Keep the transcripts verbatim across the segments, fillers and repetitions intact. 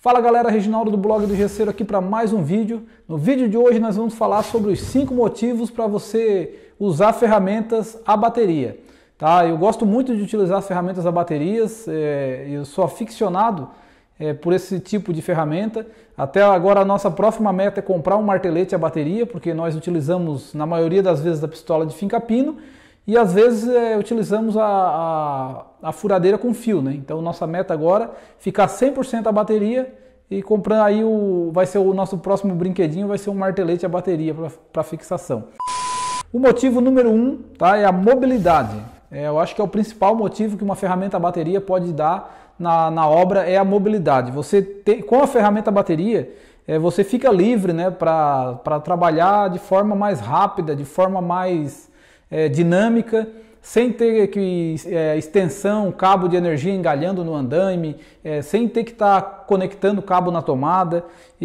Fala galera, Reginaldo do blog do Gesseiro aqui para mais um vídeo. No vídeo de hoje nós vamos falar sobre os cinco motivos para você usar ferramentas a bateria. Tá? Eu gosto muito de utilizar as ferramentas a baterias, é, eu sou aficionado é, por esse tipo de ferramenta. Até agora a nossa próxima meta é comprar um martelete a bateria, porque nós utilizamos na maioria das vezes a pistola de finca-pino e às vezes é, utilizamos a, a, a furadeira com fio, né? Então nossa meta agora é ficar cem por cento a bateria e comprando aí o, vai ser o nosso próximo brinquedinho, vai ser um martelete a bateria para fixação. O motivo número um, tá, é a mobilidade. É, eu acho que é o principal motivo que uma ferramenta a bateria pode dar na, na obra é a mobilidade. Você tem, com a ferramenta a bateria, é, você fica livre, né, para trabalhar de forma mais rápida, de forma mais É, dinâmica, sem ter que é, extensão, cabo de energia engalhando no andaime, é, sem ter que estar tá conectando cabo na tomada.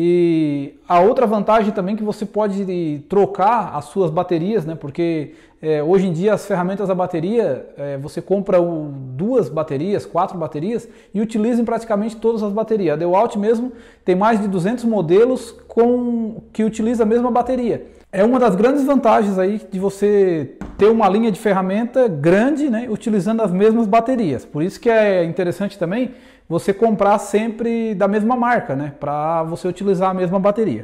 E a outra vantagem também é que você pode trocar as suas baterias, né? Porque é, hoje em dia as ferramentas a bateria, é, você compra o, duas baterias, quatro baterias e utiliza em praticamente todas as baterias. A DeWalt mesmo tem mais de duzentos modelos com, que utiliza a mesma bateria. É uma das grandes vantagens aí de você ter uma linha de ferramenta grande, né, utilizando as mesmas baterias. Por isso que é interessante também você comprar sempre da mesma marca, né, para você utilizar a mesma bateria.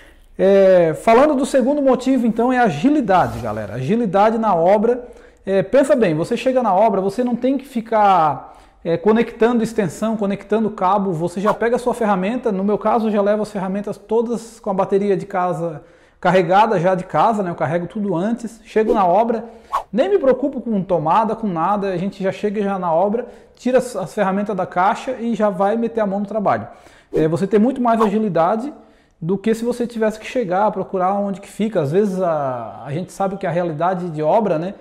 É, falando do segundo motivo, então, é a agilidade, galera. Agilidade na obra. É, pensa bem, você chega na obra, você não tem que ficar é, conectando extensão, conectando cabo. Você já pega a sua ferramenta. No meu caso, eu já levo as ferramentas todas com a bateria de casa carregada já de casa, né? Eu carrego tudo antes, chego na obra, nem me preocupo com tomada, com nada, a gente já chega já na obra, tira as, as ferramentas da caixa e já vai meter a mão no trabalho. É, você tem muito mais agilidade do que se você tivesse que chegar, procurar onde que fica. Às vezes a, a gente sabe que a realidade de obra, né?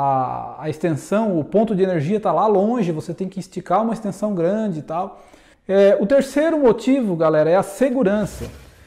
A, a extensão, o ponto de energia está lá longe, você tem que esticar uma extensão grande e tal. É, o terceiro motivo, galera, é a segurança.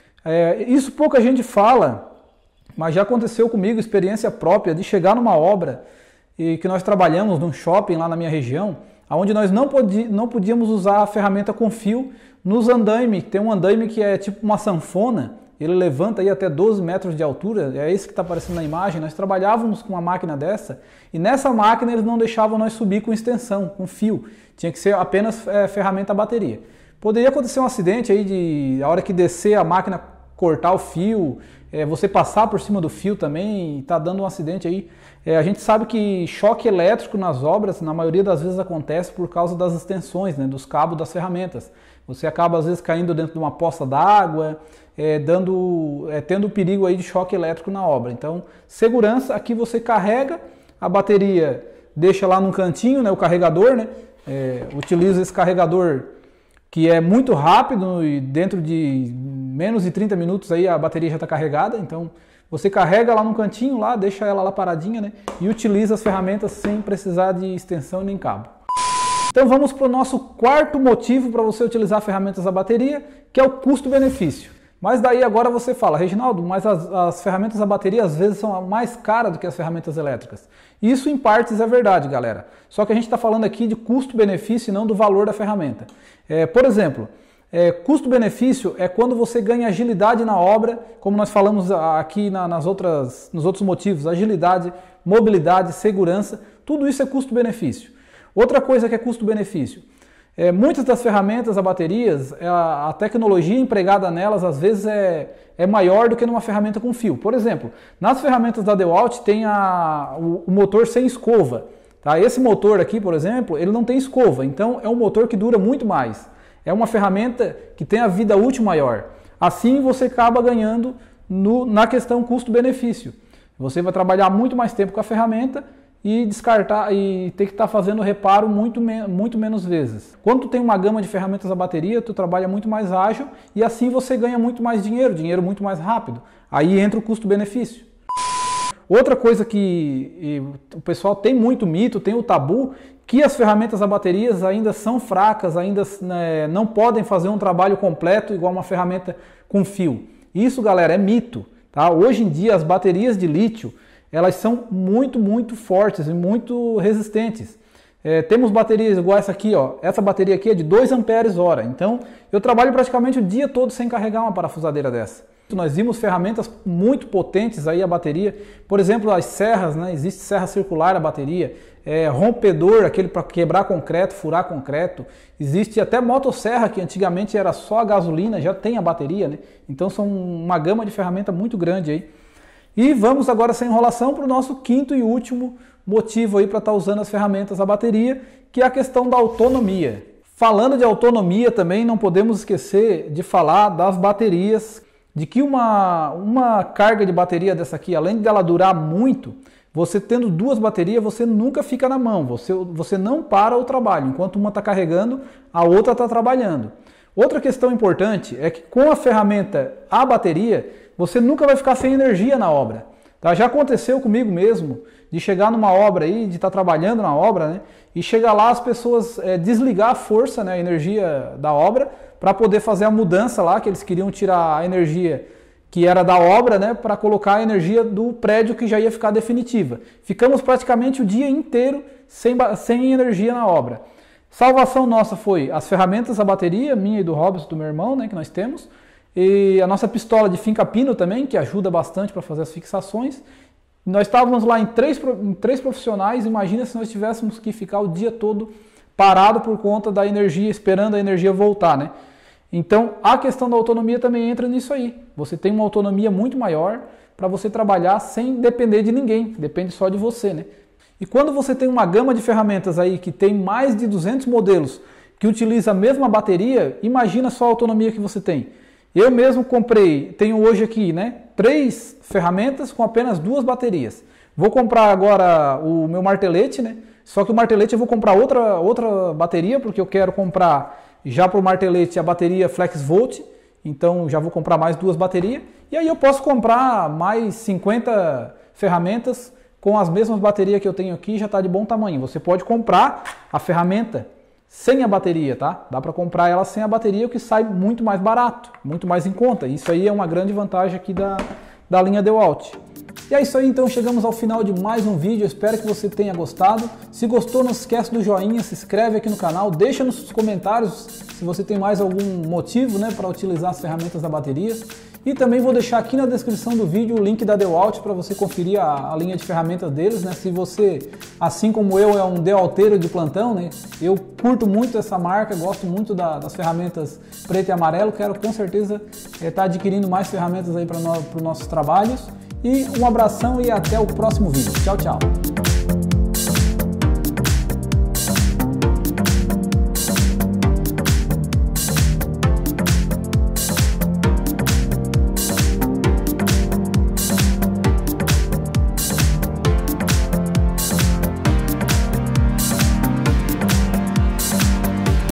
É, isso pouca gente fala, mas já aconteceu comigo, experiência própria de chegar numa obra e que nós trabalhamos num shopping lá na minha região, onde nós não, podi, não podíamos usar a ferramenta com fio nos andaime. Tem um andaime que é tipo uma sanfona, ele levanta aí até doze metros de altura, é esse que está aparecendo na imagem. Nós trabalhávamos com uma máquina dessa e nessa máquina eles não deixavam nós subir com extensão, com fio, tinha que ser apenas é, ferramenta a bateria. Poderia acontecer um acidente aí de a hora que descer a máquina cortar o fio, é, você passar por cima do fio também e tá dando um acidente aí. É, a gente sabe que choque elétrico nas obras, na maioria das vezes acontece por causa das extensões, né, dos cabos das ferramentas. Você acaba às vezes caindo dentro de uma poça d'água, é, dando, é, tendo perigo aí de choque elétrico na obra. Então, segurança, aqui você carrega a bateria, deixa lá num cantinho, né, o carregador, né, é, utiliza esse carregador que é muito rápido e dentro de menos de trinta minutos aí a bateria já está carregada. Então você carrega lá no cantinho, lá, deixa ela lá paradinha, né? E utiliza as ferramentas sem precisar de extensão nem cabo. Então vamos para o nosso quarto motivo para você utilizar ferramentas a bateria, que é o custo-benefício. Mas daí agora você fala, Reginaldo, mas as, as ferramentas a bateria às vezes são mais caras do que as ferramentas elétricas. Isso em partes é verdade, galera. Só que a gente está falando aqui de custo-benefício e não do valor da ferramenta. É, por exemplo, é, custo-benefício é quando você ganha agilidade na obra, como nós falamos aqui na, nas outras, nos outros motivos, agilidade, mobilidade, segurança, tudo isso é custo-benefício. Outra coisa que é custo-benefício, é, muitas das ferramentas a baterias, a, a tecnologia empregada nelas às vezes é, é maior do que numa ferramenta com fio. Por exemplo, nas ferramentas da DeWalt tem a, o, o motor sem escova. Tá? Esse motor aqui, por exemplo, ele não tem escova, então é um motor que dura muito mais. É uma ferramenta que tem a vida útil maior. Assim você acaba ganhando no, na questão custo-benefício. Você vai trabalhar muito mais tempo com a ferramenta e descartar e ter que estar fazendo reparo muito, muito menos vezes. Quando tu tem uma gama de ferramentas a bateria, tu trabalha muito mais ágil e assim você ganha muito mais dinheiro, dinheiro muito mais rápido. Aí entra o custo-benefício. Outra coisa que o pessoal tem muito mito, tem o tabu, que as ferramentas a baterias ainda são fracas, ainda né, não podem fazer um trabalho completo igual uma ferramenta com fio. Isso, galera, é mito. Tá? Hoje em dia as baterias de lítio, elas são muito, muito fortes e muito resistentes. É, temos baterias igual essa aqui, ó. Essa bateria aqui é de dois amperes hora. Então, eu trabalho praticamente o dia todo sem carregar uma parafusadeira dessa. Nós vimos ferramentas muito potentes aí a bateria. Por exemplo, as serras, né? Existe serra circular a bateria. É, rompedor, aquele para quebrar concreto, furar concreto. Existe até motosserra, que antigamente era só a gasolina, já tem a bateria, né? Então, são uma gama de ferramenta muito grande aí. E vamos agora, sem enrolação, para o nosso quinto e último motivo aí para estar usando as ferramentas a bateria, que é a questão da autonomia. Falando de autonomia também, não podemos esquecer de falar das baterias, de que uma, uma carga de bateria dessa aqui, além dela durar muito, você tendo duas baterias, você nunca fica na mão, você, você não para o trabalho, enquanto uma está carregando, a outra está trabalhando. Outra questão importante é que com a ferramenta a bateria, você nunca vai ficar sem energia na obra. Tá? Já aconteceu comigo mesmo, de chegar numa obra aí, de estar trabalhando na obra, né? E chegar lá as pessoas é, desligar a força, né, a energia da obra, para poder fazer a mudança lá, que eles queriam tirar a energia que era da obra, né, para colocar a energia do prédio que já ia ficar definitiva. Ficamos praticamente o dia inteiro sem, sem energia na obra. Salvação nossa foi as ferramentas, a bateria, minha e do Robson, do meu irmão, né, que nós temos, e a nossa pistola de finca-pino também, que ajuda bastante para fazer as fixações. Nós estávamos lá em três, em três profissionais, imagina se nós tivéssemos que ficar o dia todo parado por conta da energia, esperando a energia voltar, né? Então, a questão da autonomia também entra nisso aí. Você tem uma autonomia muito maior para você trabalhar sem depender de ninguém, depende só de você, né? E quando você tem uma gama de ferramentas aí que tem mais de duzentos modelos que utiliza a mesma bateria, imagina só a autonomia que você tem. Eu mesmo comprei, tenho hoje aqui, né, três ferramentas com apenas duas baterias. Vou comprar agora o meu martelete, né? Só que o martelete eu vou comprar outra, outra bateria, porque eu quero comprar já para o martelete a bateria FlexVolt. Então já vou comprar mais duas baterias. E aí eu posso comprar mais cinquenta ferramentas com as mesmas baterias que eu tenho aqui, já está de bom tamanho. Você pode comprar a ferramenta sem a bateria, tá? Dá para comprar ela sem a bateria, o que sai muito mais barato, muito mais em conta. Isso aí é uma grande vantagem aqui da, da linha DeWalt. E é isso aí, então chegamos ao final de mais um vídeo, eu espero que você tenha gostado. Se gostou, não se esquece do joinha, se inscreve aqui no canal, deixa nos comentários se você tem mais algum motivo, né, para utilizar as ferramentas da bateria. E também vou deixar aqui na descrição do vídeo o link da DeWalt para você conferir a, a linha de ferramentas deles, né? Se você, assim como eu, é um DeWalteiro de plantão, né? Eu curto muito essa marca, gosto muito da, das ferramentas preto e amarelo, quero com certeza estar é, tá adquirindo mais ferramentas aí para no, os nossos trabalhos. E um abração e até o próximo vídeo. Tchau, tchau!